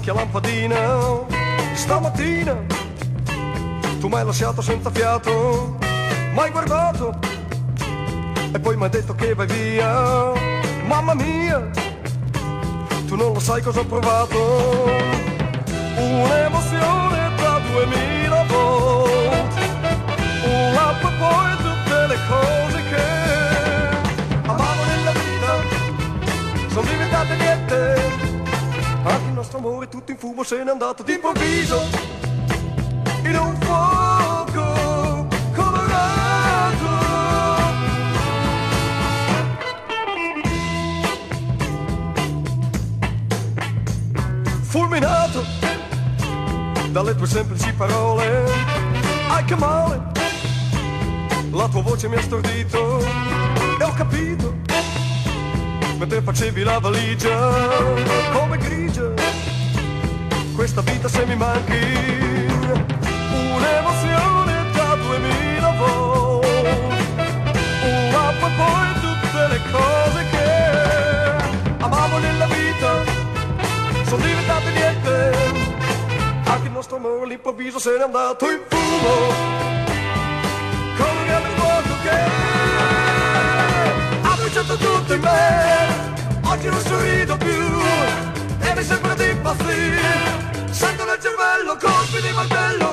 vecchia lampadina. Stamattina tu mi hai lasciato senza fiato, m'hai guardato e poi mi hai detto che vai via. Mamma mia, tu non lo sai cosa ho provato. Un'emozione da 2000 volte, un lap e poi tutte le cose che amavo nella vita sono diventate niente. Anche il nostro amore tutto in fumo se n'è andato d'improvviso in un fuoco colorato. Fulminato dalle tue semplici parole, ai che male, la tua voce mi ha stordito e ho capito, mentre facevi la valigia, come grigia questa vita se mi manchi. Un'emozione da 2000 volte, un up e poi tutte le cose che amavo nella vita sono diventate niente. Anche il nostro amore all'improvviso se n'è andato in fumo come un grande fuoco che ha bruciato tutto in me. Oggi non sorrido più e mi sembra di impazzire, sento nel cervello colpi di martello.